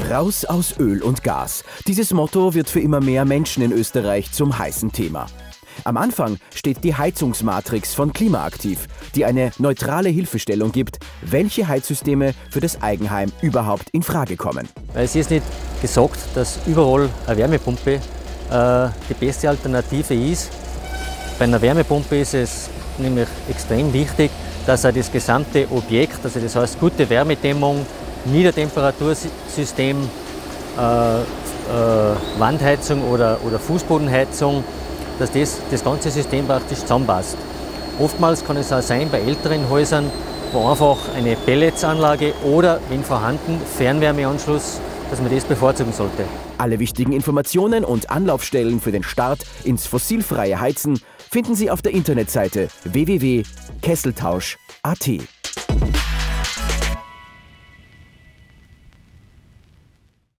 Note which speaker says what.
Speaker 1: Raus aus Öl und Gas. Dieses Motto wird für immer mehr Menschen in Österreich zum heißen Thema. Am Anfang steht die Heizungsmatrix von Klimaaktiv, die eine neutrale Hilfestellung gibt, welche Heizsysteme für das Eigenheim überhaupt in Frage kommen.
Speaker 2: Es ist nicht gesagt, dass überall eine Wärmepumpe die beste Alternative ist. Bei einer Wärmepumpe ist es nämlich extrem wichtig, dass er das gesamte Objekt, also das heißt gute Wärmedämmung, Niedertemperatursystem, Wandheizung oder Fußbodenheizung, dass das ganze System praktisch zusammenpasst. Oftmals kann es auch sein bei älteren Häusern, wo einfach eine Pelletsanlage oder, wenn vorhanden, Fernwärmeanschluss, dass man das bevorzugen sollte.
Speaker 1: Alle wichtigen Informationen und Anlaufstellen für den Start ins fossilfreie Heizen finden Sie auf der Internetseite www.kesseltausch.at.